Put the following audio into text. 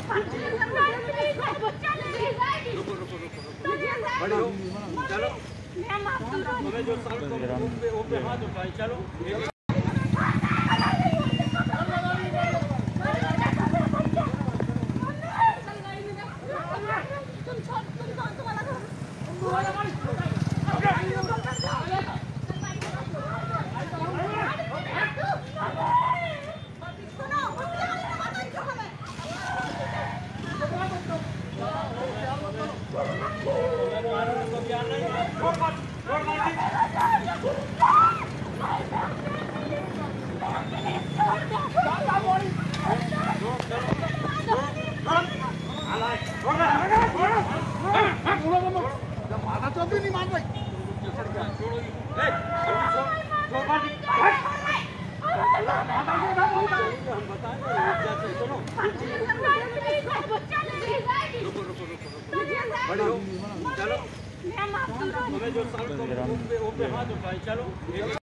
रुको रुको रुको बड़ी हो चलो हमें जो साल को पे हाथ उठाए चलो नहीं मान भाई रुको रुको रुको बड़ी हो चलो हमें जो साल को पे हाथ उठाए चलो